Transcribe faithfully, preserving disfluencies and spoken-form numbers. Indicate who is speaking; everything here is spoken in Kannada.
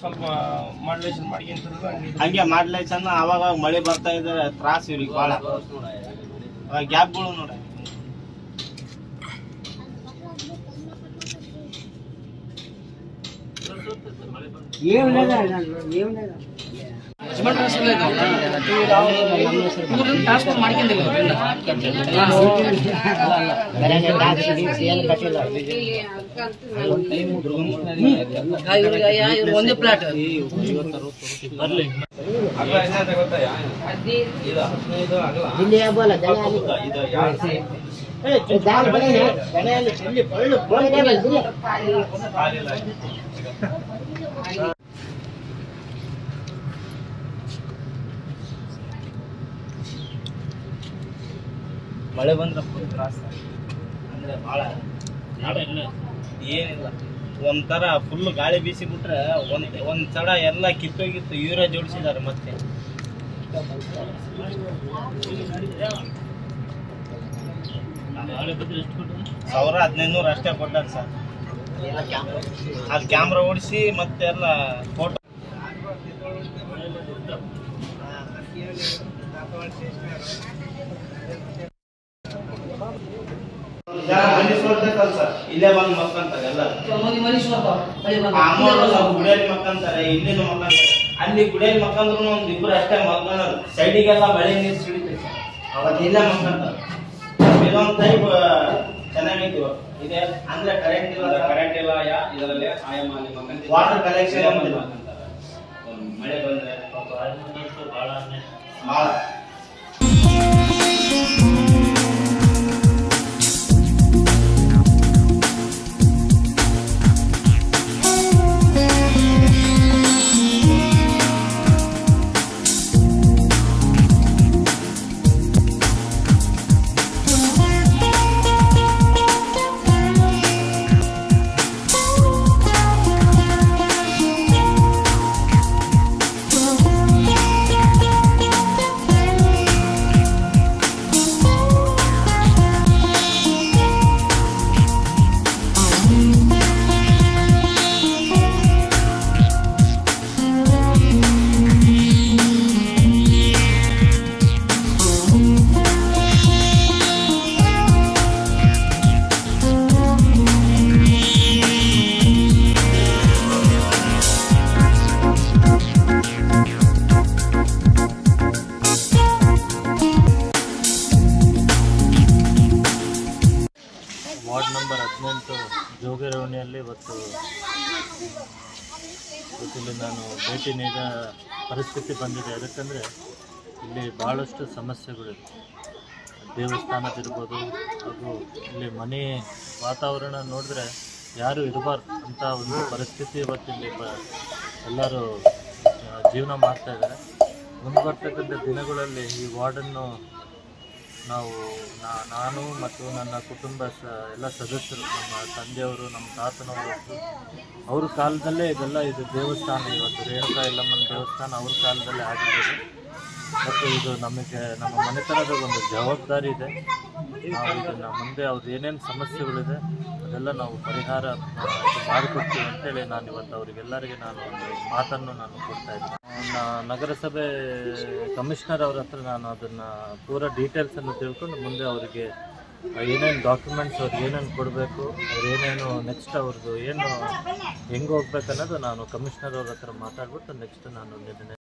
Speaker 1: ಸ್ವಲ್ಪ ಮಾಡ್ಲೇಷನ್ ಮಾಡ್ಕೊಂತ
Speaker 2: ಹಂಗೆ ಮಾಡ್ಲೇಷನ್ ಅವಾಗ ಮಳೆ ಬರ್ತಾ ಇದ್ರೆ ತ್ರಾಸ ಇವ್ರಿಗೆ ಭಾಳ ಗ್ಯಾಪ್ಗಳು ನೋಡಿ.
Speaker 3: ಟ್ರಾನ್ಸ್ಫರ್ ಮಾಡ್ಕೊಂಡಿಲ್ಲ ಒಂದೇ ಪ್ಲಾಟ್
Speaker 2: ಮಳೆ ಬಂದ್ರೆ ಫುಲ್ ತ್ರಾಸ ಅಂದ್ರೆ ಭಾಳ ಏನಿಲ್ಲ. ಒಂಥರ ಫುಲ್ ಗಾಳಿ ಬೀಸಿ ಬಿಟ್ರೆ ಒಂದ್ ಒಂದ್ ಸಡ ಎಲ್ಲ ಕಿತ್ತೋಗಿತ್ತು. ಯೂರಿಯಾ ಜೋಡಿಸಿದ್ದಾರೆ ಮತ್ತೆ. ಸಾವಿರ ಹದಿನೈದುನೂರು ಅಷ್ಟೇ ಕೊಟ್ಟಾರ ಸರ್. ಅಲ್ಲಿ ಕ್ಯಾಮ್ರಾ ಓಡಿಸಿ ಮತ್ತೆ ಎಲ್ಲ ಫೋಟೋ ಇಲ್ಲೇ ಬಂದು ಮಕ್ಕಂತಾರೆ ಎಲ್ಲ. ಗುಡಿಯಲ್ಲಿ ಮಕ್ಕಂತಾರೆ, ಇಲ್ಲಿನೂ ಮಕ್ಕಂತಾರೆ. ಅಲ್ಲಿ ಗುಡಿಯಲ್ಲಿ ಮಕ್ಕಂದ್ರು ಒಂದ್ ಇಬ್ರು ಅಷ್ಟೇ ಮಕ್ಕಳೋದು. ಸೈಡಿಗೆಲ್ಲ ಮಳೆ ನೀರು ಸಿಡಿತೈತೆ. ಅವತ್ತು ಇಲ್ಲೇ ಮಕ್ಕಂತಾರೆ. ಇದೊಂದು ಟೈಪ್ ಚೆನ್ನಾಗೈತಿ. ಇದೆ ಅಂದ್ರೆ ಕರೆಂಟ್ ಇಲ್ಲ, ಕರೆಂಟ್ ಇಲ್ಲ. ಇದರಲ್ಲಿ ವಾಟರ್ ಕಲೆಕ್ಷನ್ ಮಳೆ ಬಂದ್ರೆ ಬಹಳ ಬಹಳ
Speaker 4: ವಾರ್ಡ್ ನಂಬರ್ ಹದಿನೆಂಟು ಜೋಗಿರವಣಿಯಲ್ಲಿ ಇವತ್ತು ಇಲ್ಲಿ ನಾನು ಭೇಟಿ ನೀಡ ಪರಿಸ್ಥಿತಿ ಬಂದಿದೆ. ಯಾಕಂದರೆ ಇಲ್ಲಿ ಭಾಳಷ್ಟು ಸಮಸ್ಯೆಗಳಿವೆ. ದೇವಸ್ಥಾನದಿರ್ಬೋದು, ಹಾಗೂ ಇಲ್ಲಿ ಮನೆ ವಾತಾವರಣ ನೋಡಿದ್ರೆ ಯಾರು ಇರಬಾರ್ದು ಅಂತ ಒಂದು ಪರಿಸ್ಥಿತಿ ಇವತ್ತಿಲ್ಲಿ ಬ ಎಲ್ಲರೂ ಜೀವನ ಮಾಡ್ತಾಯಿದ್ದಾರೆ. ಮುಂದುವರ್ತಕ್ಕಂಥ ದಿನಗಳಲ್ಲಿ ಈ ವಾರ್ಡನ್ನು ನಾವು ನಾನು ಮತ್ತು ನನ್ನ ಕುಟುಂಬ ಸ ಎಲ್ಲ ಸದಸ್ಯರು, ನಮ್ಮ ತಂದೆಯವರು, ನಮ್ಮ ತಾತನವರು, ಅವ್ರ ಕಾಲದಲ್ಲೇ ಇದೆಲ್ಲ ಇದು ದೇವಸ್ಥಾನ. ಇವತ್ತು ರೇಣುಕಾ ಯಲ್ಲಮ್ಮನ ದೇವಸ್ಥಾನ ಅವ್ರ ಕಾಲದಲ್ಲೇ ಆಗಿದ್ದಾರೆ. ಮತ್ತು ಇದು ನಮಗೆ ನಮ್ಮ ಮನೆತನದ ಒಂದು ಜವಾಬ್ದಾರಿ ಇದೆ. ನಾವು ಇದನ್ನು ಮುಂದೆ ಅವ್ರದ್ದು ಏನೇನು ಸಮಸ್ಯೆಗಳಿದೆ ಅದೆಲ್ಲ ನಾವು ಪರಿಹಾರ ಮಾಡಿಕೊಡ್ತೀವಿ ಅಂತೇಳಿ ನಾನು ಇವತ್ತು ಅವರಿಗೆಲ್ಲರಿಗೆ ನಾನು ಒಂದು ಮಾತನ್ನು ನಾನು ಕೊಡ್ತಾಯಿದ್ದೀನಿ. ನಗರಸಭೆ ಕಮಿಷನರ್ ಅವ್ರ ಹತ್ರ ನಾನು ಅದನ್ನು ಪೂರ ಡೀಟೇಲ್ಸನ್ನು ತಿಳ್ಕೊಂಡು ಮುಂದೆ ಅವರಿಗೆ ಏನೇನು ಡಾಕ್ಯುಮೆಂಟ್ಸ್ ಅವ್ರಿಗೆ ಏನೇನು ಕೊಡಬೇಕು, ಅವ್ರು ಏನೇನು ನೆಕ್ಸ್ಟ್ ಅವ್ರದ್ದು ಏನು ಹೆಂಗೆ ಹೋಗ್ಬೇಕು ಅನ್ನೋದು ನಾನು ಕಮಿಷನರ್ ಅವ್ರ ಹತ್ರ ಮಾತಾಡ್ಬಿಟ್ಟು ನೆಕ್ಸ್ಟ್ ನಾನು ನಿರ್ಣಯ